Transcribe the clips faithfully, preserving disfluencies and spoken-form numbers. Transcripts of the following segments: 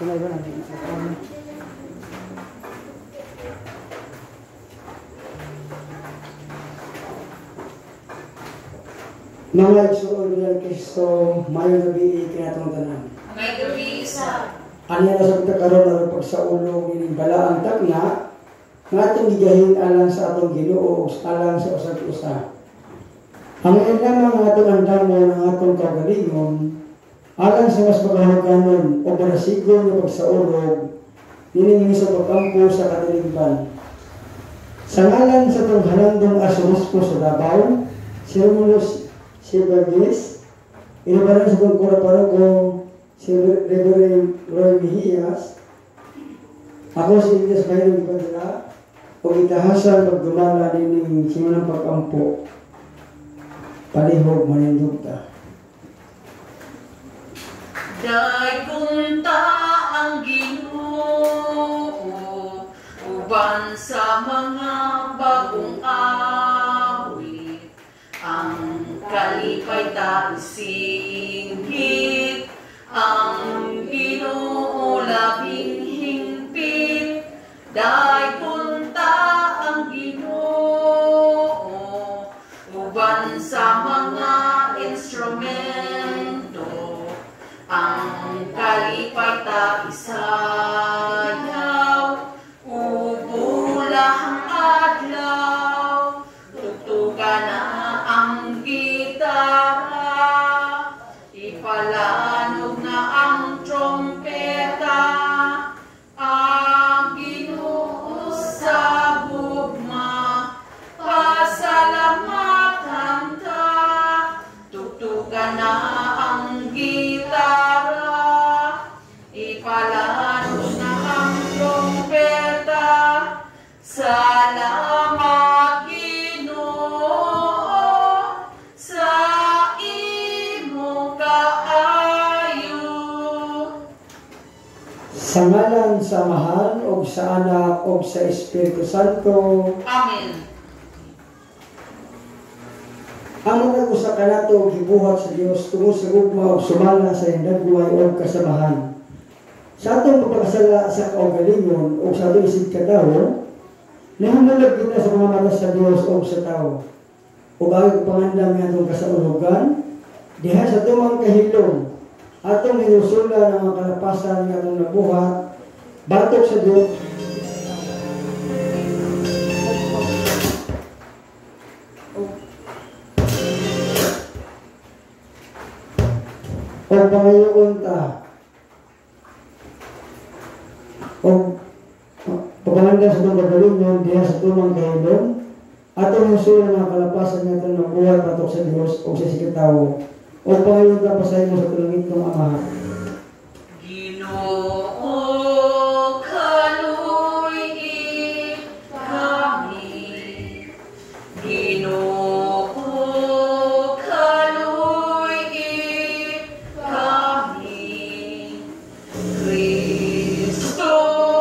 Tunay ba natin sa mga igsoon ng Kristo, mayong gabi ikinatong tanan. May gabi isa. Anya na sa pagkakaroon na pagsaulo ng balaang takna, nga atong gigahin alang sa atong Ginoo, alang sa usag usa. Ang lamang nga atong andamon ang atong kagalingon, alang sa mas magahuganon o barasigon na pagsaulog, niningi sa pagkampo sa katiligban. Sa ngalan sa itong halandong asumuspo sa Davao, si Romulus si Bergis, inabaran sa itong kura-paroko, si Reverend Roy Mejias, ako si Ilyas Bayrong Ipadra, o itahasan pagdumala din ng simunang pagkampo, palihog manindugta. Dahil kunta ang Ginoo, uban sa mga bagong awit, ang kalipay ta isinggit, ang Ginoo labing hingpit. Dahil kunta ang Ginoo, uban sa mga instrumento, ang kalipay ta isayaw, ubulahang adlaw, tugtugan na ang gitara, ipalanog na ang trompeta, ang Ginoo sa bugma, pasalamatan ta, tugtugan na ang gitara, ipalanog na ang trompeta. Salamat Ginoo sa imong kaayo. Sa ngalan sa Mahal o sa Anak o sa Espiritu Santo. Amen. Ang mga usa kanato gibuhat sa Dios tungo sa gugma o sumala sa hindagway o kasamahan. Sa atong pagpakasala sa kaugalingon o sa atong isig katawo, nahimulag kita sa mga mata sa Dios o sa tao. O bagay pangandam nga atong kasaulugan, diha sa tumang kahilom, atong hinusula ng mga kalapasan nga atong nabuhat, batok sa Dios, o pangayoon ta, o pagpanganda sa itong kagalingon, diha sa tumang kahilom, atong hinusula ng mga kalapasan nga atong nabuhat, batok sa Dios o sa sikitawo, o pangayoon ta pasahin mo sa tulungit ng Ama. Ginoo kaluoy kami, Ginoo kaluoy kami, Kristo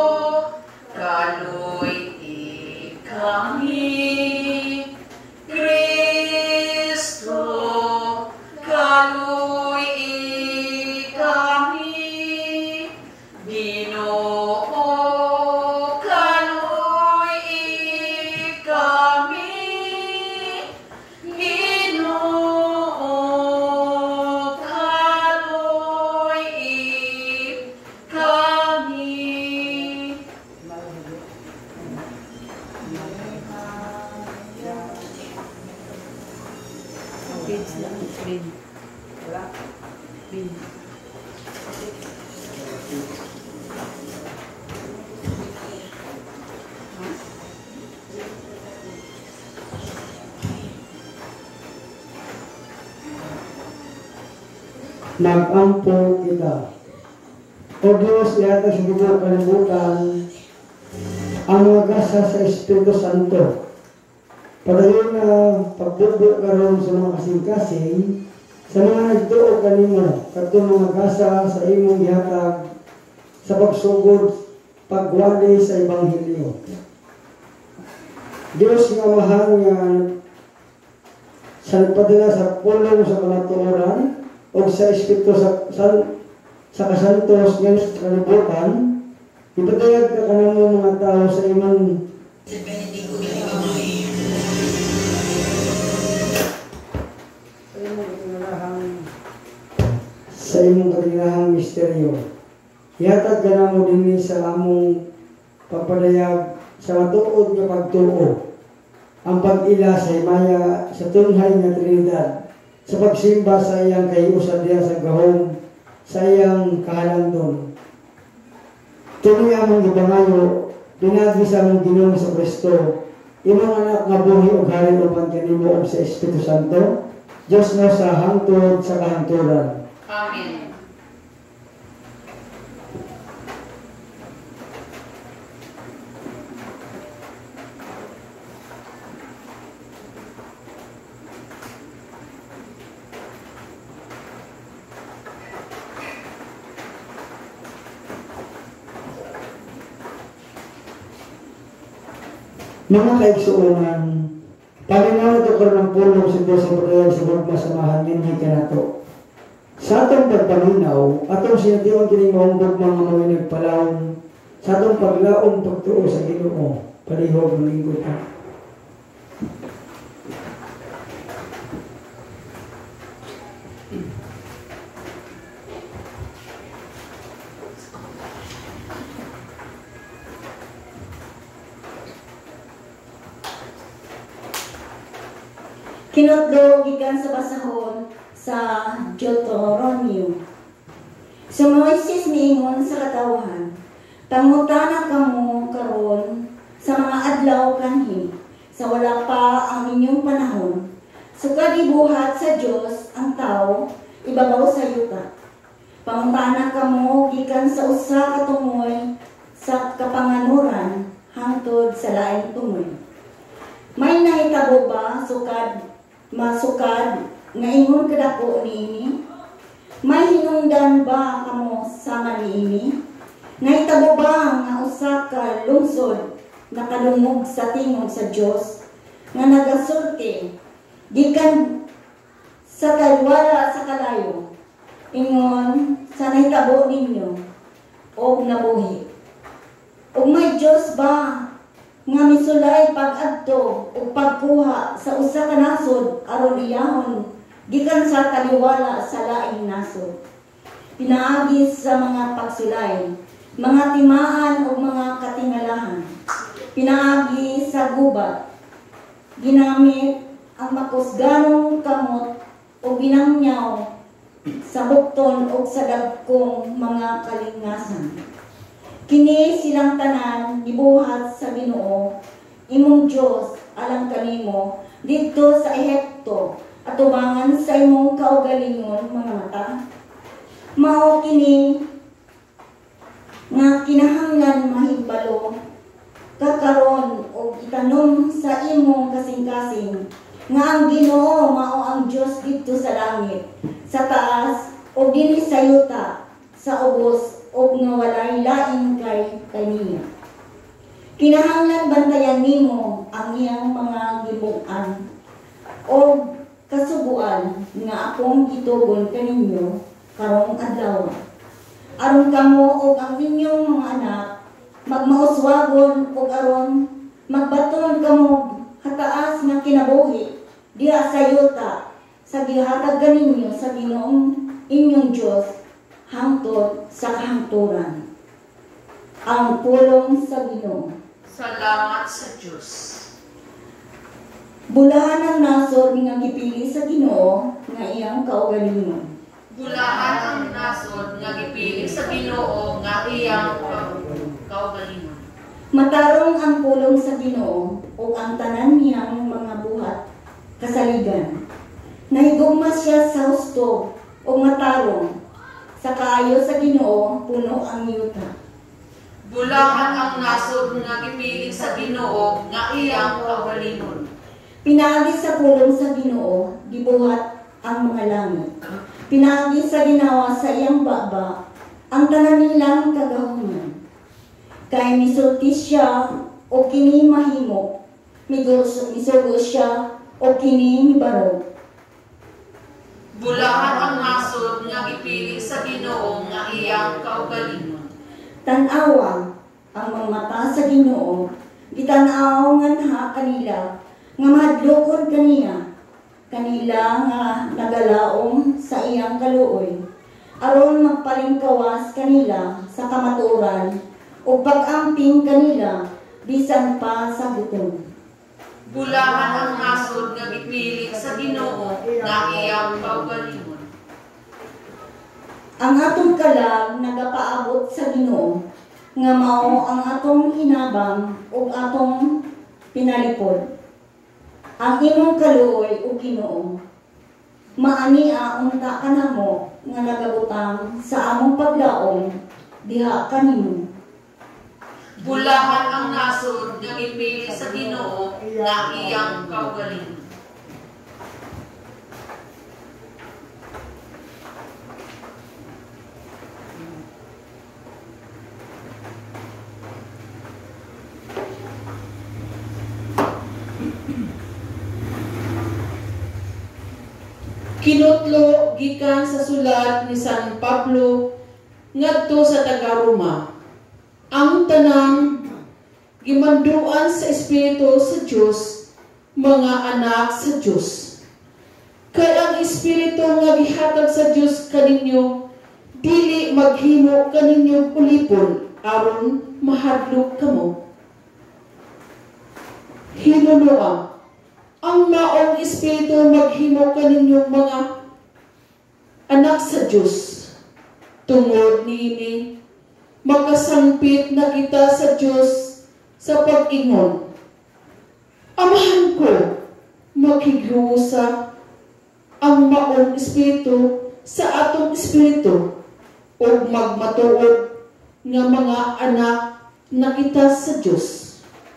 kaluoy kami, Kristo kaluoy kami, Ginoo kaluoy kami, Ginoo kaluoy kami. Page lang, page. Wala. Page. Nag-ampo kita. O Diyos, yata sa mga kalibutan, ang mga gasa sa Espiritu Santo. Padayon na pagbubo karon sa mga kasing-kasing, sa mga nagtuo kanimo, katong mga gasa sa imong gihatag, sa pagsugod, pagwali sa Ebanghelyo. Diyos nga mahal nga sa nagpadala sa pulong sa kalatuoran o sa Espiritu sa, sa sa kasantos nga sa kalibutan, ipatayag ka ka ng mga tao sa imong sa imong katinahang misteryo. Ihatag ka na mo din sa among pagpadayag sa matuod nga pagtuo, ang pag-ila sa himaya sa tunhay nga Trinidad, sa pagsimba sa iyang kahiusan diya sa gahom, sa iyang kahalandon. Tuloy among ibangayo, pinagi sa among Ginoong sa Kristo, imong anak nga buhi o hari upan kanimo og sa Espiritu Santo, Diyos na sa hangtod sa kahangturan. Amen. Mga kaigsuunan, paminaw ito ko ng pulong sa Diyos sa pagkayag sa mga masamahan ninyo kanato. Sa atong pagpaminaw, atong sinatiwan kinimong mga mga nagpalaon, sa atong paglaong pagtuo sa Ginoo, palihog ng lingkod ka. Kinotlo gikan sa basahon sa Deuteronomium. Sa Moises miingon sa katawhan, pangutana kamo karon sa mga adlaw kanhi, sa wala pa ang inyong panahon, sukad ibuhat sa Dios ang tao ibabaw sa yuta. Pangutana kamo gikan sa usa ka tungoy sa kapanganuran hangtod sa laing tungoy. May nahitabo ba sukad masukad nga ingon kadako niini? May hinungdan ba kamo sama niini? Nahitabo ba nga usa ka lungsod nakalungog sa tingog sa Dios nga nagasulti gikan sa kalwala sa kalayo? Ingon sa nahitabo ninyo og nabuhi. Og may Dios ba nga misulay pag-adto o pagkuha sa usa ka nasod aron iyahon gikan sa taliwala sa laing nasod. Pinaagi sa mga pagsulay, mga timaan o mga katingalahan. Pinaagi sa gubat. Ginamit ang makusganong kamot o binangyaw sa bukton o sa dagkong mga kalingasan. Kini silang tanan gibuhat sa Ginoo imong Dios alang kanimo didto sa Ehipto at tubangan sa imong kaugalingon mga mata. Mao kini nga kinahanglan mahibalo kakaron og itanom sa imong kasing-kasing nga ang Ginoo mao ang Dios didto sa langit, sa taas o dinhi sa yuta, sa ubos o nga walay laing kay kaniya. Kinahanglan bantayan nimo ang iyang mga gibukan o kasubuan nga akong gitugon kaninyo karong adlaw. Aron kamo o ang inyong mga anak magmauswagon o aron magbaton kamo hataas nga kinabuhi diha sa yuta sa gihatag kaninyo sa Ginoong inyong Dios hangtod sa kahangturan. Ang pulong sa Ginoo. Salamat sa Diyos. Bulahan ang nasod nga gipili sa Ginoo nga iyang kaugalingon. Bulahan ang nasod nga gipili sa Ginoo nga iyang kaugalingon. Matarong ang pulong sa Ginoo o ang tanan niyang mga buhat kasaligan. Nahigugma siya sa husto o matarong. Sa kaayo sa Ginoo puno ang yuta. Bulahan ang nasod nga gipili sa Ginoo nga iyang kaugalingon. Pinaagi sa pulong sa Ginoo gibuhat ang mga langit. Pinaagi sa ginawa sa iyang baba ang tanan nilang kagahuman. Kay misulti siya o kini mahimo, misugo siya o kini mibarog. Bulahan ang nasod nga gipili sa Ginoo nga iyang kaugalingon. Tan-awa ang mga mata sa Ginoo, gitanaw nga naha kanila, nga mahadlokon kaniya, kanila nga nagalaom sa iyang kaluoy, aron magpalingkawas kanila sa kamatuoran, o pag-amping kanila, bisan pa sa gutom. Bulahan ang nasod nga gipili sa Ginoo nga iyang kaugalingon. Ang atong kalag nagapaabot sa Ginoo, nga mao ang atong hinabang ug atong pinalipod. Ang imong kaluoy ug Ginoo, maania unta kanamo nga nagabutang sa among paglaom diha kanimo. Bulahan ang nasod nga gipili sa Ginoo nga iyang kaugalingon. Kinutlo gikan sa sulat ni San Pablo ngadto sa taga-Roma. Ang tanang gimanduan sa Espiritu sa Dios, mga anak sa Dios. Kay ang Espiritu nga gihatag sa Dios kaninyo, dili maghimo kaninyo ulipon aron mahadlok kamo. Hinunoa, ang maong Espiritu maghimo kaninyong mga anak sa Dios. Tungod niini, magkasangpit na kita sa Dios sa pag-ingon. Amahan ko, makiglusa ang maong Espiritu sa atong Espiritu o magmatuod nga mga anak na kita sa Dios.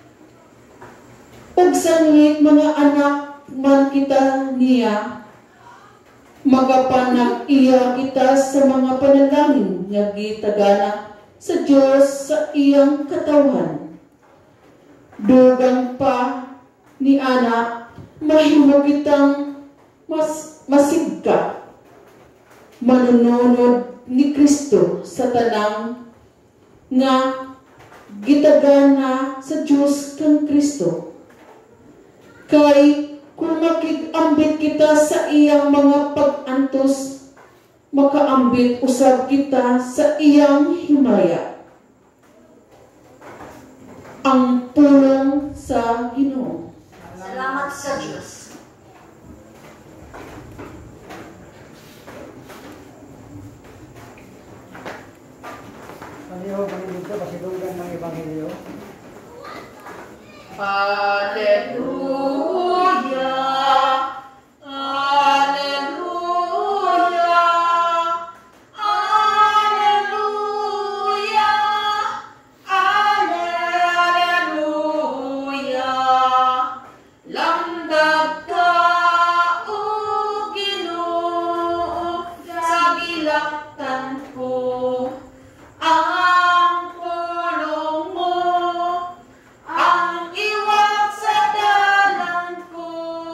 Ug sanglit mga anak man kita niya, magapanag iya kita sa mga panalangin nga gitagana sa Dios sa iyang katawhan. Dugang pa ni ana, mahimo kitang mas masigka, manununod ni Kristo sa tanang nga gitagana sa Dios kang Kristo. Kay kung makig-ambit kita sa iyang mga pag-antos, makaambit usab kita sa iyang himaya. Ang pulong sa Ginoo. Salamat sa Diyos. Paniho, paniho, pasilugan ng Ebanghelyo. Hallelujah, hallelujah, hallelujah, hallelujah. Lamdag ka, O Ginoo, sa gilaktan ko. Ang pulong mo, ang iwag sa dalan ko.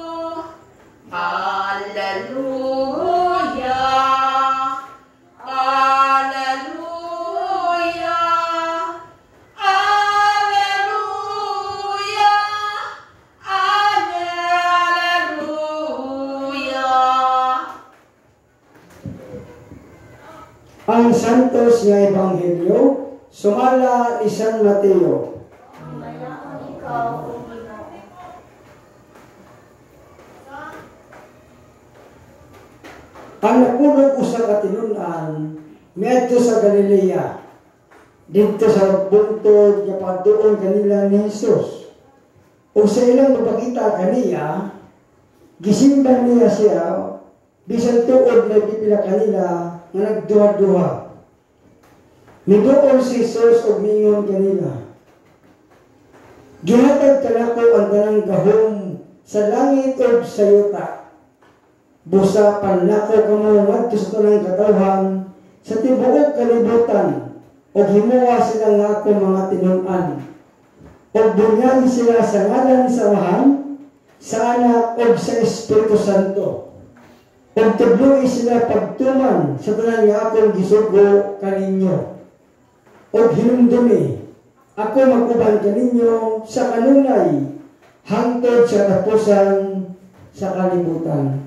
Hallelujah, hallelujah, hallelujah, hallelujah. Ang santos nga Ebanghelyo, sumala ni San Mateo. Ang nakulog usa ka tinun-an medyo sa Galilea, dito sa bungtod nga pagtuon kanila ni Jesus. O sa ilang mapakita kaniya, gisimban niya siya, bisan tuod na gipila kanila nga nagduha-duha. Miduol si Jesus o mingon kanila, gihatag kanako ang tanang gahom sa langit o sa yuta. Busa panlako kamo ngadto sa tanang katawhan sa tibuok kalibutan, o himuwa sila nga akong mga tinun-an. O bunyagi sila sa ngalan sa Amahan, sa Anak o sa Espiritu Santo. ug tudloy sila pagtuman sa tanan nga akong gisugo kaninyo. Ug hinumdumi ako mag-uban kaninyo sa kanunay hangtod sa katapusan sa kalibutan.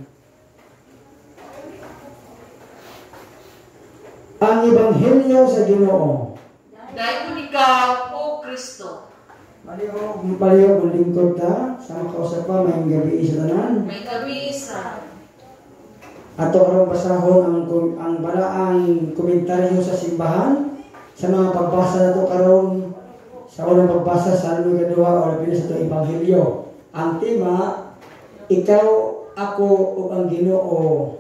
Ang Ebanghelyo sa Ginoo. Dayon ikaw, O Kristo. Paliho, paliho kung lingkod ka, sama ka usap pa, may gabi sa tanan. May gabi isa. Ato karong basahon ang ang balaang komentaryo sa simbahan sa mga pagbasa nato karon sa unang pagbasa sa Salmo kadua o labi sa itong Ebanghelyo. Ang tema, ikaw, ako, o ang Ginoo.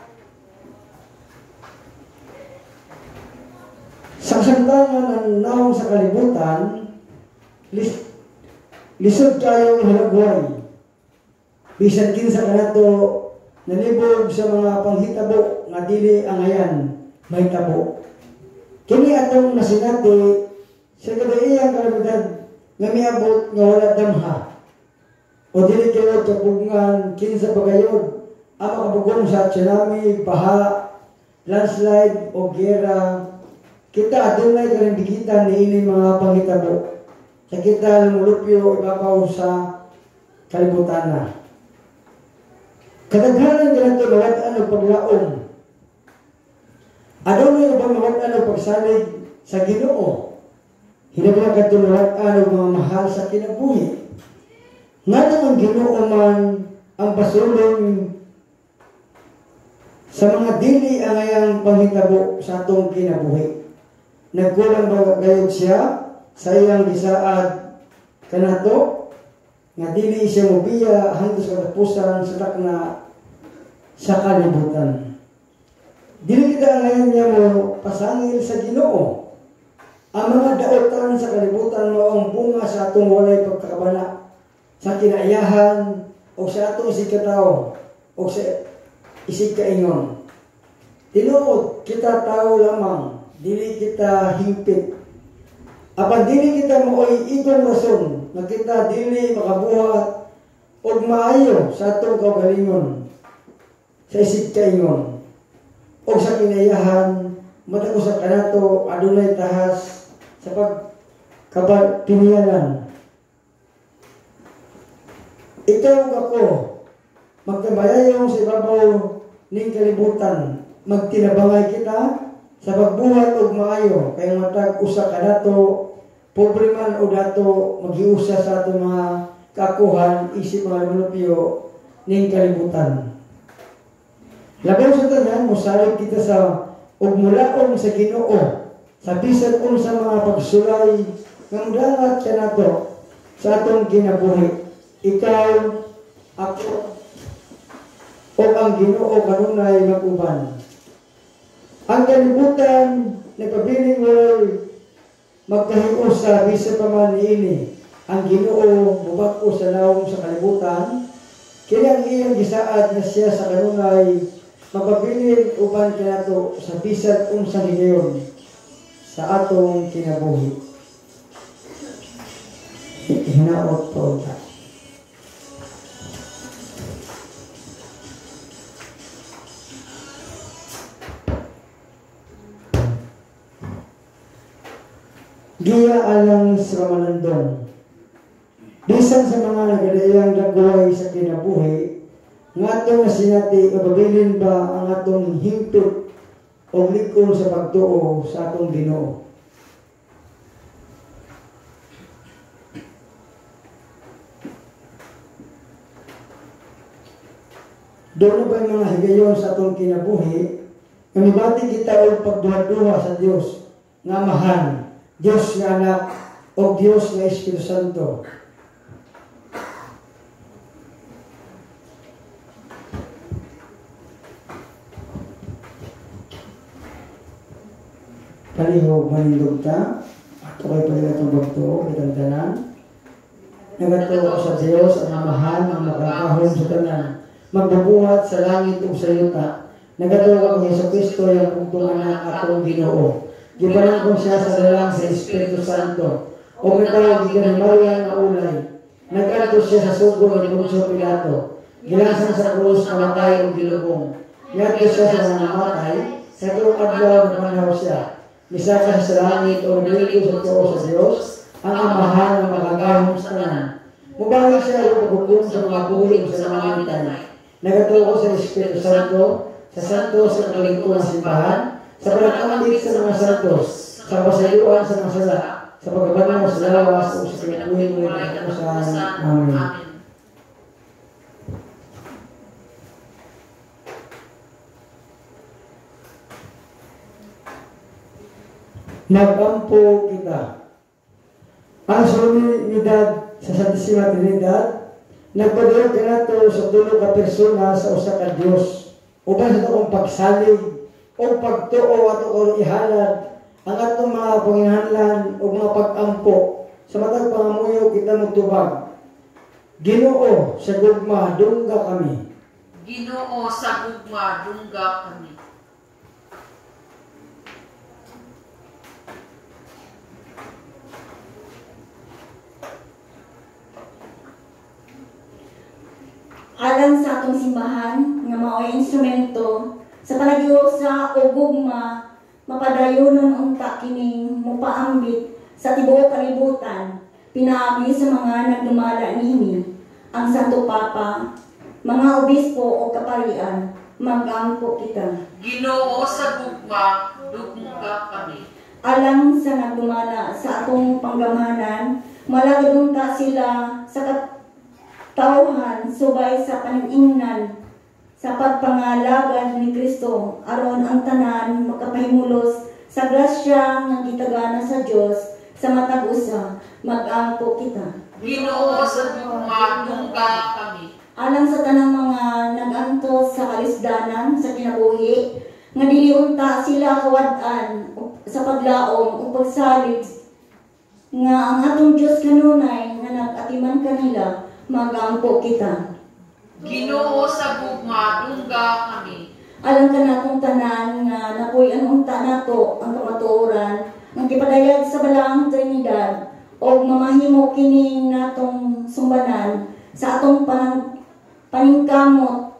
Sa kasamtangan ng naong sa kalibutan, lis lisod kayo ihalagway. Bisan kinsa kanato nalibog sa mga panghitabo nga dili ang ayan may tabo. Kini atong nasinati sa kadaiyang kalamidad nga miabot nga wala damha. O dili kayo kapugngan kinsa bagayod ang makabugong sa tsunami, baha, landslide o gera. Kita adunay kalimbigitan ni ini mga panghitabo. Sa kita lumulupyo ibabaw sa kalibutan na. Kadaghanan ganito mawad-an o paglaom. Adunay ibang mawad-an o pagsalig sa Ginoo. Hinagla kadto mawad-an o mga mahal sa kinabuhi. Nga ang Ginoo man ang pasulong sa mga dili ang ayang panghitabo sa atong kinabuhi. Nagkulang ba gayud siya sa iyang gisaad kanato nga dili siya mobiya hangtod sa katapusan sa takna sa kalibutan. Dili kita ngayon niya mo pasangil sa Ginoo. Ang mga daotan sa kalibutan mao ang bunga sa atong walay pagkakabana sa kinaiyahan o sa atong isig katao o sa isig kaingon. Tinuod kita tao lamang, dili kita hingpit. Apan dili kita mooy igong rason nga kita dili makabuhat og maayo sa atong kaugalingon sa isig kaingon o sa kinaiyahan matag sa kanato adunay tahas sa pagkapinianan. Ikaw ako magtabayayong sa ibabaw ning kalibutan, magtinabangay kita sa pagbuhat og maayo kay matag usa kanato pobre man o dato magiusa sa ato mga kakuhan isip mga lumulupyo ning kalibutan. Labaw sa tanan mosalig kita sa ug mulaong sa Ginoo sa bisan unsa mga pagsulay nga mudangat kanato sa atong kinabuhi. Ikaw, ako, o ang Ginoo kanunay mag-uban. Ang kalibutan nagpabiling wal magkahiusa bisa pa man niini. Ang Ginoo mubag-o sa lawom sa kalibutan, kini ang iyang gisaad na siya sa kanunay magpabiling uban kanato sa bisan unsang higayon sa atong kinabuhi. Hinaot po ta. Giya alang sa manandong. Bisan sa mga nagadayang dagway sa kinabuhi, nga atong sinati mapabilin ba ang atong hingpit o likon sa pagtuo sa atong Ginoo. Doon ba yung mga higayon sa atong kinabuhi, namibati kita o pagduha-duha sa Diyos nga mahal, Diyos nga anak o Diyos nga Espiritu Santo. Palihog manindog ta, at ako'y paligatong bagto, kitang tanan. Nagatuo ko sa Diyos ang amahan ang makakahon sa tanan. Magbubuhat sa langit o sa yuta. Nagatuo ko kay Yesu Kristo yung pugtong anak atong Ginoo. Gibalang ko siya sa dalang sa Espiritu Santo. O kitaw giganimayan na ulay. Nag-ato siya sa sugo ng Poncio Pilato. Gilasan sa krus, kamatay o gilubong. ngadto siya sa mga namatay, sa tulong adlaw na panaw siya. Misaka sa langit o dito sa tuo sa Dios, ang amahan ng makagahom sa tanan. Mubangi siya o paghukom sa mga buhi o sa mga namatay. Nagatuo sa Espiritu Santo, sa santo sa katoliko ng simbahan, sa pagkakambit sa mga santos, sa pasayuan sa mga sala, sa pagkabanaw sa lawas o sa kinakuhin mo ng katapusan. Amen. Nagampo kita. Ang solemnidad sa Santisima Trinidad, nagpadulog ka na ito sa dulo ka persona sa usa ka Diyos. Uban sa itong pagsalig o pagtuo at o ihalad ang atong mga panginahanglan o mga pag-ampo sa matag pangamuyo kita magtubag. Ginoo sa gugma dungga kami. Ginoo sa gugma dungga kami. Alang sa atong simbahan nga mao'y instrumento sa palagyo sa ugugma mapadayonon unta kining mopaambit sa tibuok kalibutan pinaagi sa mga nagdumala nini ang Santo Papa, mga obispo o kaparian, mag-ampo kita. Ginoo sa gugma dungga kami. Alang sa nagdumala sa atong panggamhanan, malagadunta sila sa kat tauhan subay sa paningnan sa pagpangalagad ni Kristo aron ang tanan makapahimulos sa grasya nga gitagana sa Dios sa matag usa mag-ampo kita. Ginoo sa gugma dungga kami. Alang sa tanang mga nagantos sa kalisdanan sa kinabuhi nga dili unta sila kawad-an sa paglaom o pagsalig nga ang atong Dios kanunay nga nag-atiman kanila mag-ampo kita. Ginoo sa gugma dungga kami. Alam ka natong tanan nga napuy ang unta nato ang kamatuoran ng gipadayag sa balaang Trinidad o mamahimo kining natong sumbanan sa atong panang, paningkamot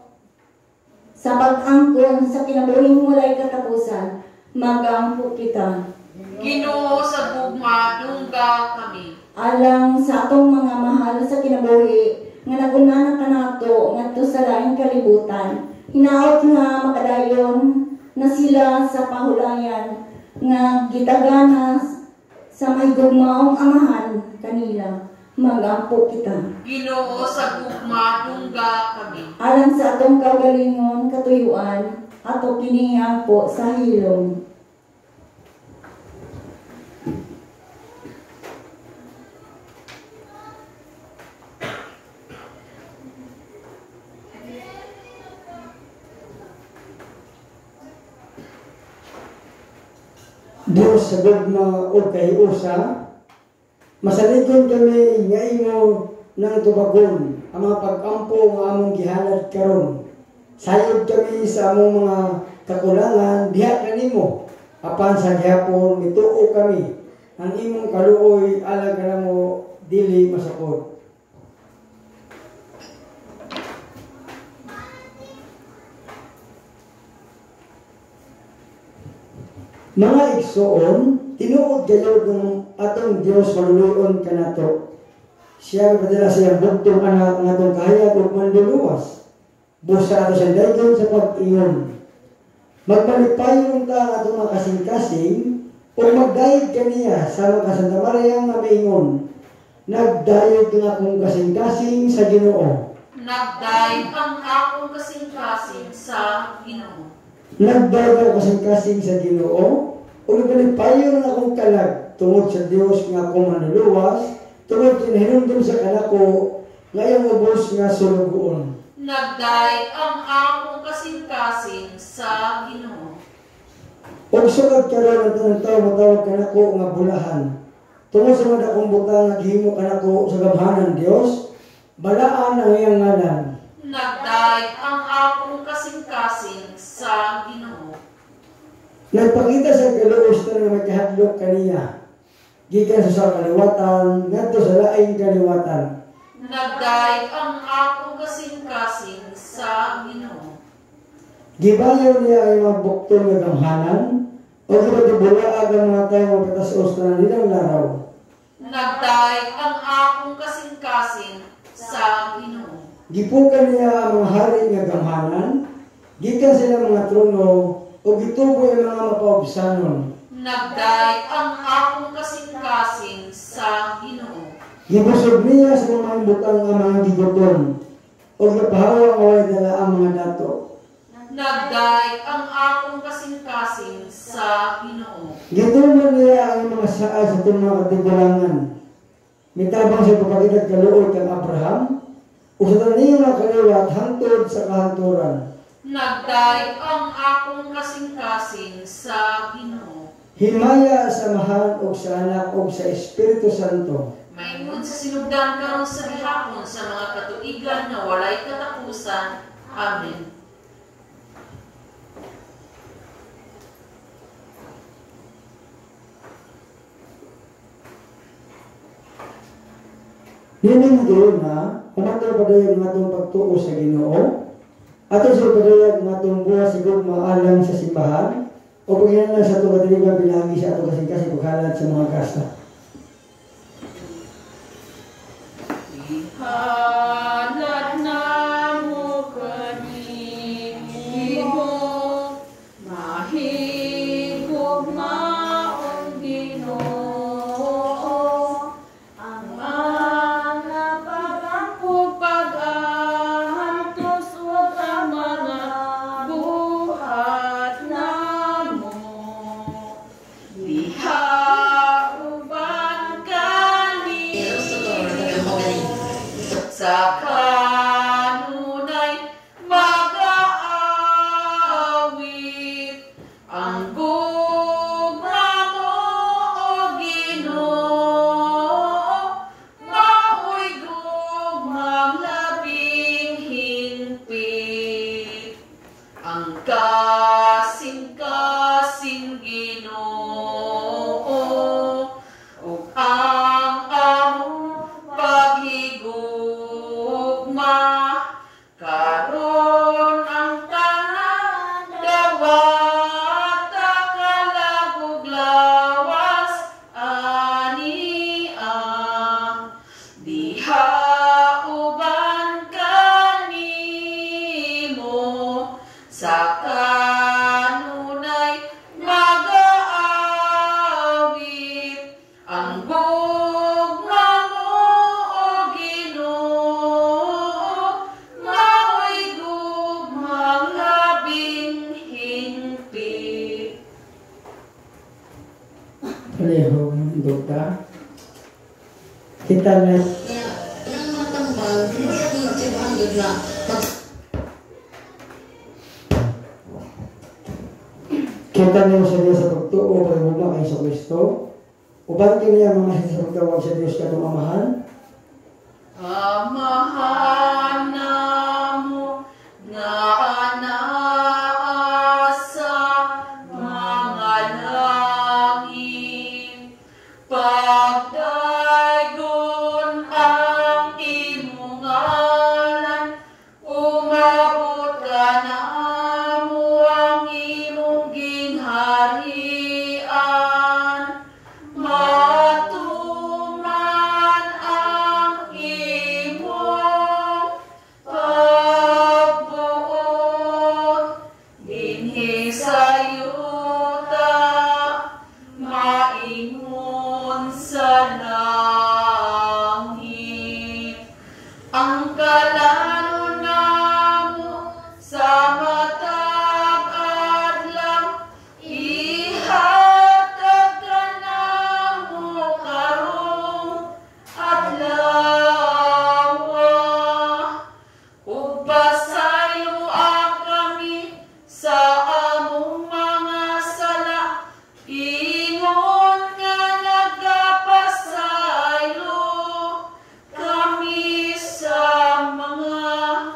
sa pag-angkon sa kinabuhing walay katapusan mag-ampo kita. Ginoo sa gugma dungga kami. Alang sa atong mga mahal sa kinabuhi nga nagunanan kanato ngadto sa laing kalibutan, hinaot nga makadayon na sila sa pahulayan nga gitagana sa may gugmaong amahan kanila mag-ampo kita. Ginoo sa gugma dungga kami. Alang sa atong kaugalingon katuyuan ato kiniampo sa hilom. Diyos sa gugma o kahiusa, masalikon kami nga imo ng tubagon ang mga pag-ampo nga among gihalad karon. Sayod kami sa among mga kakulangan diha kanimo. Apan sa gihapon mituo kami ang imong kaluoy alang kanamo dili masakod. Mga igsoon, tinuod gayud ng atong Dios manuluon kanato. Siya padala siyang bugtong anak ng atong kahayag ug manluluwas. Busa ato siyang daygon sa pag-ingon. Magpalipayon ta ang atong mga kasing-kasing o magdayod kaniya sa mga Santa Maria nga maingon. Nagdayod ng akong kasing-kasing sa Ginoo. Nagdayod ang akong kasing-kasing sa Ginoo. Nagdayod ang kasing-kasing sa Ginoo. O nagpalipayon ang akong kalag tungod sa Dios nga akong manluluwas. Tungod kinahinumdum sa kanako ngayong ubos nga sulugoon. Nagdayod ang akong kasing-kasing sa Ginoo. Og sugad karon ang tanang tawo matawag kanako nga bulahan. Tungod sa mga akong butang nga gihimo kanako sa gamhanan Dios, balaan ang iyang ngalan. Nagdayod ang akong kasing-kasing sa Ginoo. Nagpakita sa kaluos na nga magkahadlok kaniya. Gikan sa sa kaliwatan, ngadto sa laing kaliwatan. Nagdayod ang akong kasing-kasing sa Ginoo. Gibayaw niya ay mga buktong nga gamhanan, o gibadibulaag ang mga tayo mga patasos na nilang laraw. Nagdaig ang akong kasing-kasing sa Ginoo. Gipukan niya ang mga hari nga gamhanan, gikan sila mga trono, o gitubo ang mga mapaubsanon. Nagdaig ang akong kasing-kasing sa Ginoo. Gibusog niya sa mga butang ang mga gigoton, o gapahawa ang away dala ang mga dato. Nagdaig ang akong kasing-kasing sa Ginoo. Gituman niya ang mga saa sa itong mga katigulangan. Mitabang sa pagpakidag kaluoy kang Abraham, o sa taniyong mga kaliwat hantod sa kahanturan. Nagdaig ang akong kasing-kasing sa Ginoo. Himaya sa Mahal o sa Anak o sa Espiritu Santo. Maingon sa sinugdan karon sa gihapon sa mga katuigan na walay katapusan. Amen. Hining doon na, umatol padayag ng atong pagtuo sa Ginoo, ato sa padayag ng atong buha siguro maalang sa simbahan, o pagkinalan sa itong katiligan pinagi sa atong kasing-kasing paghalat sa mga kasta. Ihalat na mo kanimo, mahigog maong Ginoo, ang mga parangkog pag-ahantos ug ang mga buhat namo. Diha uban kanimo sa kanunay mag-aawit ang gugma mo o Ginoo, mao'y gugmang labing hingpit ang kasing-kasing Ginoo ug ang among paghigugma karon ang tanan dawata kalagog lawas ania diha uban kanimo sa kanunay mag-aawit ang gugma mo o Ginoo, mao'y gugmang labing hingpit. Pareho, Dokta. Kita na Kaya, nang matambal, hindi siya maanggad na pag kita niyo sa Diyos sa pagtuo, pagmula kay sa Kristo. Uban kini ang mga sa pagtawag sa Diyos katong amahan. Amahan namo nga anaa sa mga langit, pagdaygon ang imong ngalan, umabot ka namo ang imong gingharian, matuman ang imong pagbuot, dinhi sa yuta, maingon sa langit. Ang kalanon namo sa matag adlaw, ihatag ka namo karong adlaw. Ug pasayloa kami sa among mga sala, ingon nga nagapasaylo kami sa mga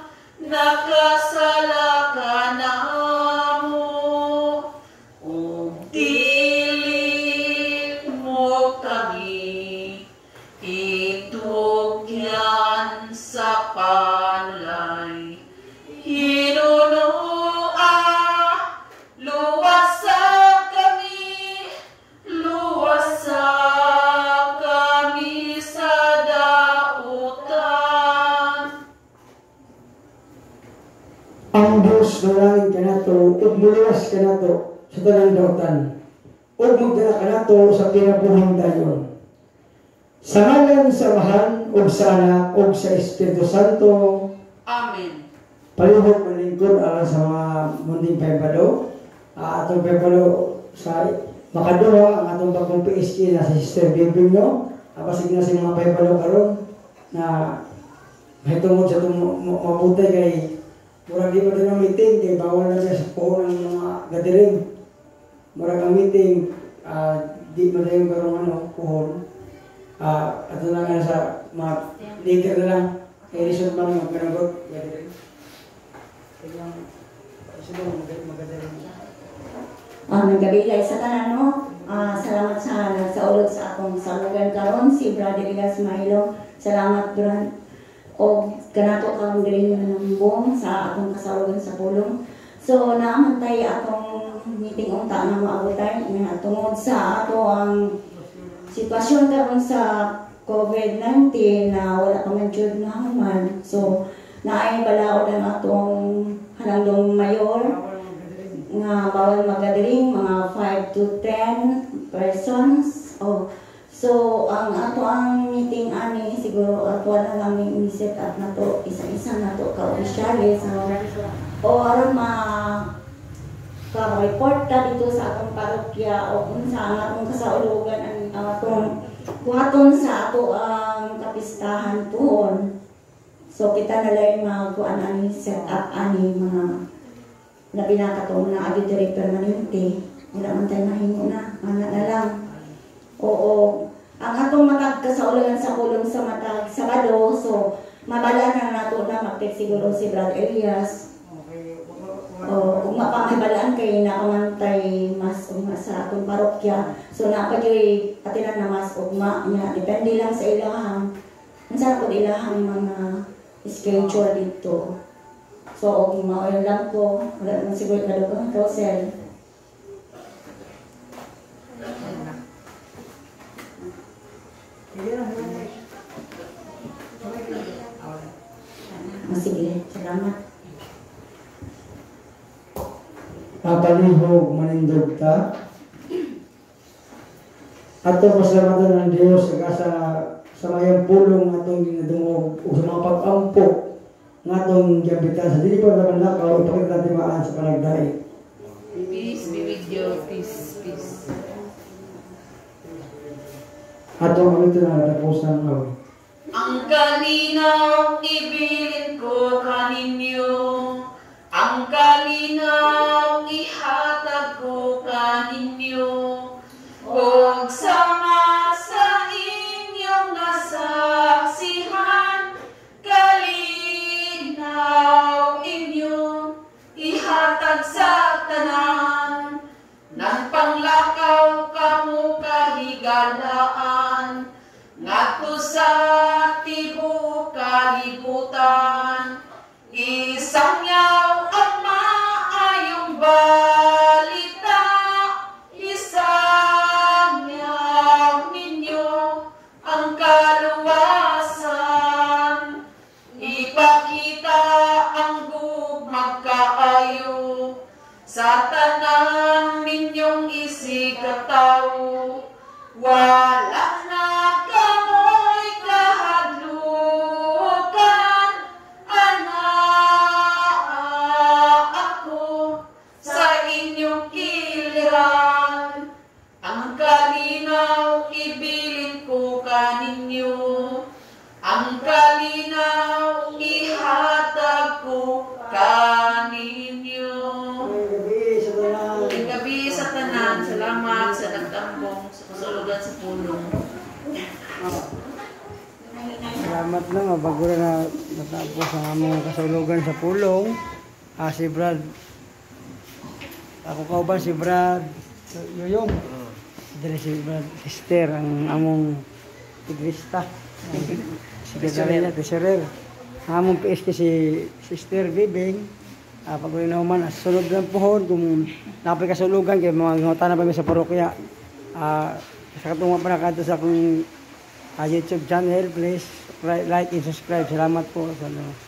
nakasala kanamo. Ug dili mo kami itugyan sa palay, hinunuan Among Diyos, nalangin ka na to, ug muluwas ka na to sa tanang dautan. Ug magdala ka na to sa kinabuhing dayon. Sa ngalan sa Amahan, ug sa Anak, ug sa Espiritu Santo. Amen. Palihog malingkod alang sa mga munding paibalo. Uh, atong paibalo sa makaduha, ang atong bagong P S K na si Sister Bibing, no? Apasig na sa mga paibalo karon na may tungod sa itong mabuti kay murag di mo din ang meeting kay bawal na sa puhon ng mga gathering. Murag ang meeting, uh, di mo din karong ano, puhon. Uh, ato na nga sa mga leader na lang kay Rizal man magkanagot gathering. Kaya sila mag-gathering. Ah, nagkabilay sa tanan mo. Ah, salamat sa sa ulog sa akong salugan karon si Brother Elias Milo. Salamat Brad. O kanato karon diri ng buong sa akong kasalugan sa pulong. So naamantay atong meeting unta na maabotay nga tungod sa ato ang sitwasyon karon sa COVID nineteen na wala pa man jud na human. So naay balaod ang atong halandong mayor nga bawal mag-gathering mga five to ten persons. Oh, so ang ato ang meeting ani siguro ato na lang ni set up na to isa-isa na to ka-opisyales. So, o aron ma ka-report ka dito sa atong parokya o kung sa ang atong kasaulugan ang atong kuhaton sa ato ang kapistahan tuhon. So kita na lang mag-kuan ani set up ani mga na binakatong na auditory permanente. Wala man tayo mahimo na. Anak na lang. Oo. Ang atong matag kasaulugan sa pulong sa matag Sabado. So, mabala na nato na mag-text siguro si Brad Elias. O, kung mapamabalaan kayo na kamantay mas ugma sa atong parokya. So, napadyoy atinan na mas ugma niya. Depende lang sa ilahang. Minsan ako ilahang mga schedule dito. So, kung maulan lang po, wala naman siguro kadugang carousel. Oh, sige, salamat. Papalihog manindog ta. Ato pasalamatan ng Diyos sa sa mayang pulong atong ginadungog o sa mga pag-ampo nga itong giambitan sa dili pa naman nakaw, ipakita natin timaan sa panagdahi. Peace be with you. Peace, peace. Atong kami ito na natapos ng awit. Ang kalinaw ibilin ko kaninyo, ang kalinaw ihatag ko kaninyo, huwag sama sa inyong nasaksihan, kalinaw inyo ihatag sa tanan, ng panglakaw kamo kahigalaan, ngadto sa tibuok kalibutan, isangyaw ang maayong balita, isangyaw ninyo ang kaluwasan, ipakita ang gugmag kaayo sa tanan ninyong isigataw, wala na kamoy kahadlukan, ana ako sa inyong kiliran, ang kalinaw ibilin ko kaninyo, ang kalinaw ihatag ko kaninyo. May gabi sa tanan, salamat sa nagtambong sa kasulugan sa pulong. Salamat na nga, bago na natapos ang among kasulugan sa pulong. Ah, si Brad. Ako kauban si Brad Yoyong. Dili si Brad Sister, ang among tigrista. Si Gagarina, Tesorer. Ang among P S K si Sister Bibing. Ah, pag uli na human, sunod ng puhon, kung napay kasulugan, kaya mga ngota na pa sa parokya. Ah, sa katungwa pa na kanto sa akong ah, YouTube channel, please like and subscribe. Salamat po sa ano.